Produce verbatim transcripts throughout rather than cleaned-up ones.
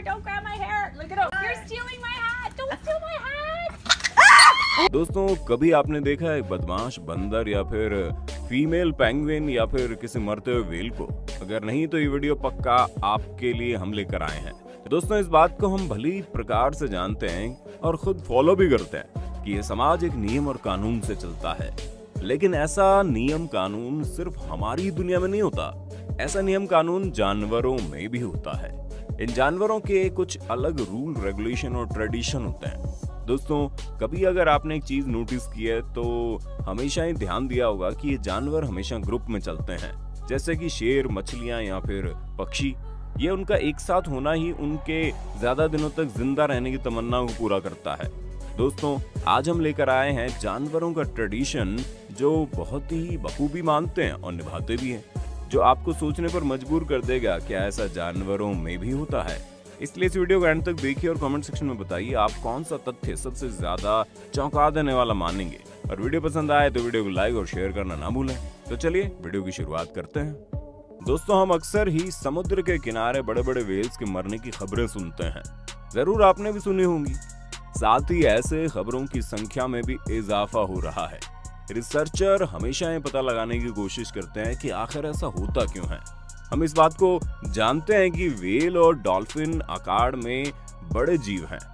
don't grab my hair. Look at him. You're stealing my hat. Don't steal my hat. दोस्तों, कभी आपने देखा है बदमाश बंदर या फिर फीमेल पेंगुइन या फिर किसी मरते हुए व्हेल को? अगर नहीं तो ये वीडियो पक्का आपके लिए हम लेकर आए हैं। दोस्तों, इस बात को हम भली प्रकार से जानते हैं और खुद फॉलो भी करते हैं कि ये समाज एक नियम और कानून से चलता है। लेकिन ऐसा नियम कानून सिर्फ हमारी दुनिया में नहीं होता, ऐसा नियम कानून जानवरों में भी होता है। इन जानवरों के कुछ अलग रूल, रेगुलेशन और ट्रेडिशन होते हैं। दोस्तों, कभी अगर आपने एक चीज नोटिस की है तो हमेशा ही ध्यान दिया होगा कि ये जानवर हमेशा ग्रुप में चलते हैं, जैसे कि शेर, मछलियां या फिर पक्षी। ये उनका एक साथ होना ही उनके ज्यादा दिनों तक जिंदा रहने की तमन्ना को पूरा करता है। दोस्तों, आज हम लेकर आए हैं जानवरों का ट्रेडिशन जो बहुत ही बखूबी मानते हैं और निभाते भी हैं, जो आपको सोचने पर मजबूर कर देगा क्या ऐसा जानवरों में भी होता है। इसलिए इस वीडियो को एंड तक देखिए और कमेंट सेक्शन में बताइए आप कौन सा तथ्य सबसे ज्यादा चौंका देने वाला मानेंगे। और वीडियो पसंद आए तो वीडियो को लाइक और शेयर करना ना भूलें। तो चलिए वीडियो की शुरुआत करते हैं। दोस्तों, हम अक्सर ही समुद्र के किनारे बड़े बड़े व्हेल्स के मरने की खबरें सुनते हैं, जरूर आपने भी सुनी होंगी। साथ ही ऐसे खबरों की संख्या में भी इजाफा हो रहा है। रिसर्चर हमेशा ये पता लगाने की कोशिश करते हैं कि आखिर ऐसा होता क्यों है। हम इस बात को जानते हैं कि व्हेल और डॉल्फिन आकार में बड़े जीव हैं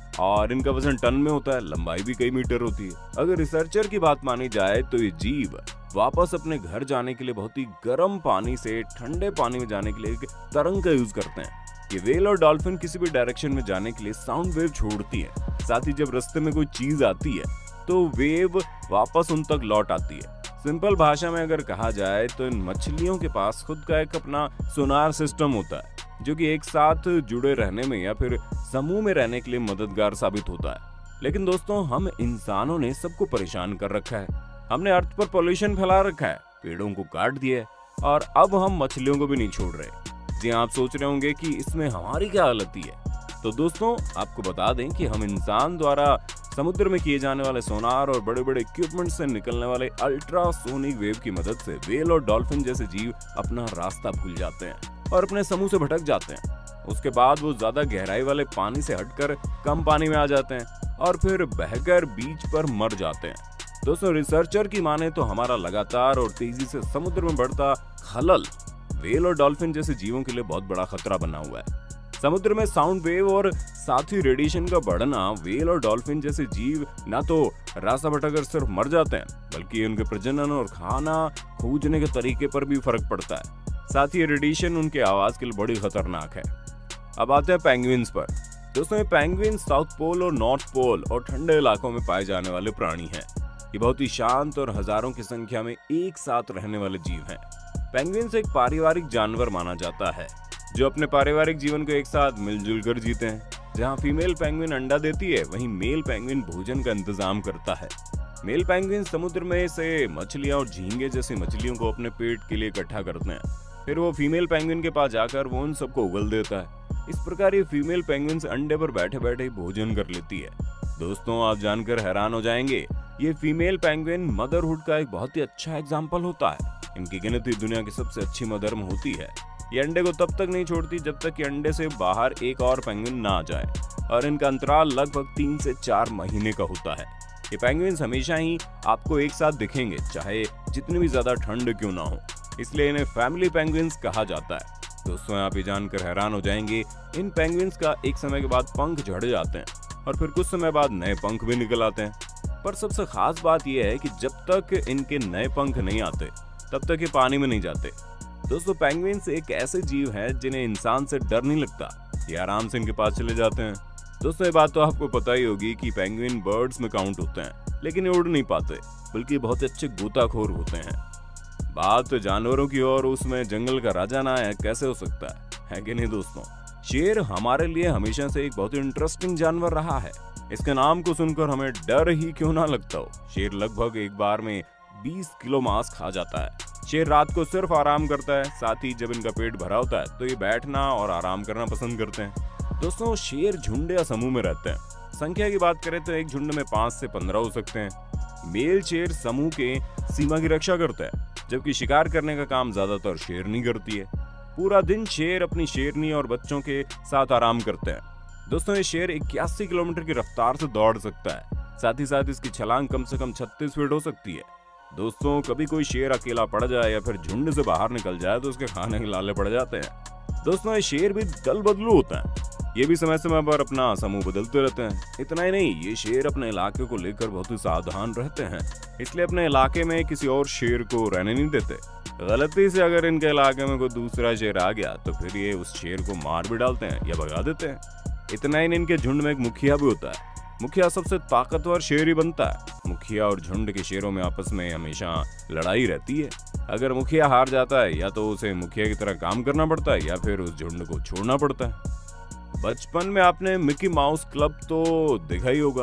और इनका वजन टन में होता है, लंबाई भी कई मीटर होती है। अगर रिसर्चर की बात मानी जाए तो ये जीव वापस अपने घर जाने के लिए बहुत ही गर्म पानी से ठंडे पानी में जाने के लिए एक तरंग का यूज करते हैं। ये व्हेल और डॉल्फिन किसी भी डायरेक्शन में जाने के लिए साउंड वेव छोड़ती है। साथ ही जब रास्ते में कोई चीज आती है तो वेव वापस उन तक लौट आती है। सिंपल भाषा में अगर कहा जाए तो इन मछलियों के पास खुद का एक अपना सोनार सिस्टम होता है जो कि एक साथ जुड़े रहने में या फिर समूह में रहने के लिए मददगार साबित होता है। लेकिन दोस्तों, हम इंसानों ने सबको परेशान कर रखा है। हमने अर्थ पर पॉल्यूशन फैला रखा है, पेड़ों को काट दिया है और अब हम मछलियों को भी नहीं छोड़ रहे। जी, आप सोच रहे होंगे कि इसमें हमारी क्या गलती है। तो दोस्तों, आपको बता दें कि हम इंसान द्वारा समुद्र में किए जाने वाले सोनार और बड़े बड़े इक्विपमेंट से निकलने वाले अल्ट्रासोनिक वेव की मदद से व्हेल और डॉल्फिन जैसे जीव अपना रास्ता भूल जाते हैं और अपने समूह से भटक जाते हैं। उसके बाद वो ज्यादा गहराई वाले पानी से हटकर कम पानी में आ जाते हैं और फिर बहकर बीच पर मर जाते हैं। दोस्तों, रिसर्चर की माने तो हमारा लगातार और तेजी से समुद्र में बढ़ता खलल व्हेल और डॉल्फिन जैसे जीवों के लिए बहुत बड़ा खतरा बना हुआ है। समुद्र में साउंड वेव और साथ ही रेडिएशन का बढ़ना व्हेल और डॉल्फिन जैसे जीव ना तो रास्ता भटकर सिर्फ मर जाते हैं, बल्कि उनके प्रजनन और खाना खोजने के तरीके पर भी फर्क पड़ता है। साथ ही रेडिएशन उनके आवाज के लिए बड़ी खतरनाक है। अब आते हैं पेंगुइन्स पर। दोस्तों, ये पेंगुइन साउथ पोल और नॉर्थ पोल और ठंडे इलाकों में पाए जाने वाले प्राणी हैं। ये बहुत ही शांत और हजारों की संख्या में एक साथ रहने वाले जीव हैं। पेंगुइन्स एक पारिवारिक जानवर माना जाता है जो अपने पारिवारिक जीवन को एक साथ मिलजुल कर जीते हैं। जहां फीमेल पेंगुइन अंडा देती है, वहीं मेल पेंगुइन भोजन का इंतजाम करता है। मेल पेंगुइन समुद्र में से मछलियां और झींगे जैसी मछलियों को अपने पेट के लिए इकट्ठा करते हैं। फिर वो फीमेल पेंगुइन के पास जाकर वो उन सबको उगल देता है। इस प्रकार ये फीमेल पेंगुइन्स अंडे पर बैठे बैठे भोजन कर लेती है। दोस्तों, आप जानकर हैरान हो जाएंगे, ये फीमेल पेंगुइन मदरहुड का एक बहुत ही अच्छा एग्जाम्पल होता है। इनकी गिनती दुनिया की सबसे अच्छी मदर में होती है। ये अंडे को तब तक नहीं छोड़ती जब तक कि अंडे से बाहर एक और पेंगुइन ना आ जाए और इनका अंतराल लगभग तीन से चार महीने का होता है। ये पेंगुइन्स हमेशा ही आपको एक साथ दिखेंगे, चाहे जितनी भी ज्यादा ठंड क्यों ना हो। इसलिए इन्हें फैमिली पेंगुइन्स कहा जाता है। दोस्तों, आप ये जानकर हैरान हो जाएंगे, इन पेंगुइन्स का एक समय के बाद पंख झड़ जाते हैं और फिर कुछ समय बाद नए पंख भी निकल आते हैं। पर सबसे खास बात यह है कि जब तक इनके नए पंख नहीं आते तब तक ये पानी में नहीं जाते। दोस्तों, पेंगुइन्स एक ऐसे जीव हैं जिन्हें इंसान से डर नहीं लगता, ये आराम से इनके पास चले जाते हैं। दोस्तों, ये बात तो आपको पता ही होगी कि पेंगुइन बर्ड्स में काउंट होते हैं, लेकिन ये उड़ नहीं पाते, बल्कि बहुत अच्छे गोताखोर होते हैं। बात जानवरों की और उसमें जंगल का राजा ना है, कैसे हो सकता है, है कि नहीं दोस्तों? शेर हमारे लिए हमेशा से एक बहुत ही इंटरेस्टिंग जानवर रहा है। इसके नाम को सुनकर हमें डर ही क्यों ना लगता हो। शेर लगभग एक बार में बीस किलो मांस खा जाता है। शेर रात को सिर्फ आराम करता है, साथ ही जब इनका पेट भरा होता है तो ये बैठना और आराम करना पसंद करते हैं। दोस्तों, शेर झुंड या समूह में रहते हैं। संख्या की बात करें तो एक झुंड में पांच से पंद्रह हो सकते हैं। मेल शेर समूह के सीमा की रक्षा करता है, जबकि शिकार करने का काम ज्यादातर शेरनी करती है। पूरा दिन शेर अपनी शेरनी और बच्चों के साथ आराम करते हैं। दोस्तों ये शेर इक्यासी किलोमीटर की रफ्तार से दौड़ सकता है, साथ ही साथ इसकी छलांग कम से कम छत्तीस फीट हो सकती है। दोस्तों कभी कोई शेर अकेला पड़ जाए या फिर झुंड से बाहर निकल जाए तो उसके खाने के लाले पड़ जाते हैं। दोस्तों ये शेर भी दल बदलू होता है, ये भी समय समय पर अपना समूह बदलते रहते हैं। इतना ही नहीं, ये शेर अपने इलाके को लेकर बहुत ही सावधान रहते हैं, इसलिए अपने इलाके में किसी और शेर को रहने नहीं देते। गलती से अगर इनके इलाके में कोई दूसरा शेर आ गया तो फिर ये उस शेर को मार भी डालते हैं या भगा देते हैं। इतना ही नहीं, इनके झुंड में एक मुखिया भी होता है। मुखिया सबसे ताकतवर शेर ही बनता है। मुखिया और झुंड के शेरों में आपस में हमेशा लड़ाई रहती है। अगर मुखिया हार जाता है या तो उसे मुखिया की तरह काम करना पड़ता है या फिर उस झुंड को छोड़ना पड़ता है। बचपन में आपने मिकी माउस क्लब तो देखा ही होगा,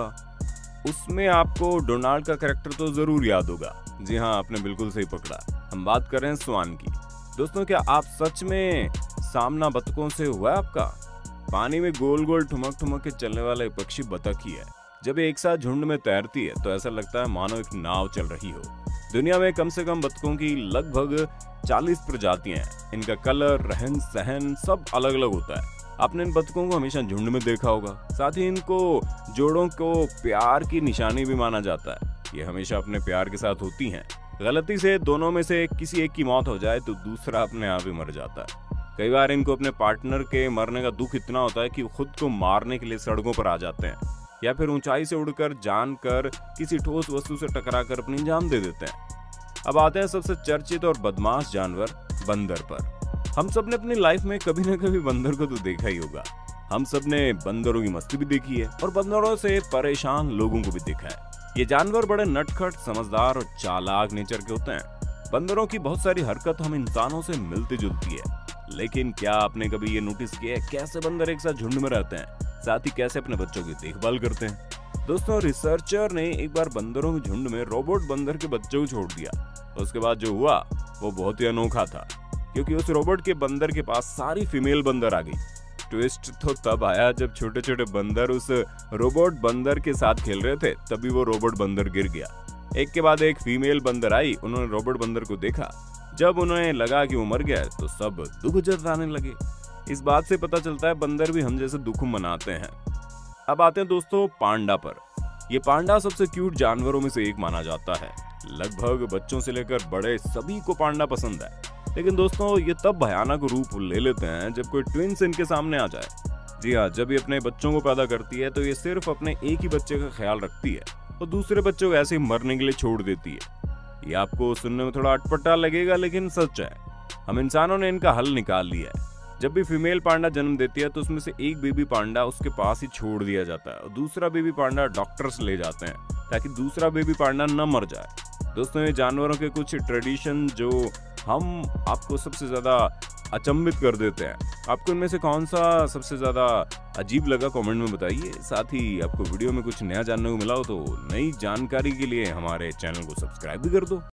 उसमें आपको डोनाल्ड का कैरेक्टर तो जरूर याद होगा। जी हाँ, आपने बिल्कुल सही पकड़ा, हम बात कर रहे हैं स्वान की। दोस्तों क्या आप सच में सामना बतखों से हुआ है आपका? पानी में गोल गोल ठुमक ठुमक के चलने वाला एक पक्षी बतख ही है। जब एक साथ झुंड में तैरती है तो ऐसा लगता है मानो एक नाव चल रही हो। दुनिया में कम से कम बतखों की लगभग चालीस प्रजातियां हैं। इनका कलर, रहन सहन सब अलग अलग होता है। आपने इन बतखों को हमेशा झुंड में देखा होगा। साथ ही इनको जोड़ों को प्यार की निशानी भी माना जाता है। ये हमेशा अपने प्यार के साथ होती हैं। गलती से दोनों में से किसी एक की मौत हो जाए तो दूसरा अपने आप ही मर जाता है। कई बार इनको अपने पार्टनर के मरने का दुख इतना होता है कि खुद को मारने के लिए सड़कों पर आ जाते हैं या फिर ऊंचाई से उड़कर जानकर किसी ठोस वस्तु से टकराकर अपनी जान दे देते हैं। अब आते हैं सबसे चर्चित और बदमाश जानवर बंदर पर। हम सब ने अपनी लाइफ में कभी न कभी बंदर को तो देखा ही होगा। हम सब ने बंदरों की मस्ती भी देखी है और बंदरों से परेशान लोगों को भी देखा है। ये जानवर बड़े नटखट, समझदार और चालाक नेचर के होते हैं। बंदरों की बहुत सारी हरकत हम इंसानों से मिलती जुलती है, लेकिन क्या आपने कभी ये नोटिस किया है कैसे बंदर एक साथ झुंड में रहते हैं, साथ ही कैसे अपने बच्चों की देखभाल करते हैं? दोस्तों रिसर्चर ने एक बार बंदरों के झुंड में रोबोट बंदर के बच्चों को छोड़ दिया। उसके बाद जो हुआ वो बहुत ही अनोखा था, क्योंकि उस रोबोट के बंदर के पास सारी फीमेल बंदर आ गई। ट्विस्ट तो तब आया जब छोटे छोटे बंदर उस रोबोट बंदर के साथ खेल रहे थे, तभी वो रोबोट बंदर गिर गया। एक के बाद एक फीमेल बंदर आई, उन्होंने रोबोट बंदर को देखा। जब उन्हें लगा कि वो मर गया है तो सब दुख जताने लगे। इस बात से पता चलता है बंदर भी हम जैसे दुख मनाते हैं। अब आते हैं दोस्तों पांडा पर। ये पांडा सबसे क्यूट जानवरों में से एक माना जाता है। लगभग बच्चों से लेकर बड़े सभी को पांडा पसंद है। लेकिन दोस्तों ये तब भयानक रूप ले लेते हैं जब कोई ट्विंस इनके सामने आ जाए। जी हाँ, जब ये अपने बच्चों को पैदा करती है तो ये सिर्फ अपने एक ही बच्चे का ख्याल रखती है और दूसरे बच्चों को ऐसे ही मरने के लिए छोड़ देती है। ये आपको सुनने में थोड़ा अटपटा लगेगा, लेकिन सच है। हम इंसानों ने इनका हल निकाल लिया है। जब भी फीमेल पांडा जन्म देती है तो उसमें से एक बेबी पांडा उसके पास ही छोड़ दिया जाता है और दूसरा बेबी पांडा डॉक्टर्स ले जाते हैं ताकि दूसरा बेबी पांडा न मर जाए। दोस्तों ये जानवरों के कुछ ट्रेडिशन जो हम आपको सबसे ज्यादा अचंभित कर देते हैं। आपको इनमें से कौन सा सबसे ज्यादा अजीब लगा कमेंट में बताइए। साथ ही आपको वीडियो में कुछ नया जानने को मिला हो तो नई जानकारी के लिए हमारे चैनल को सब्सक्राइब भी कर दो।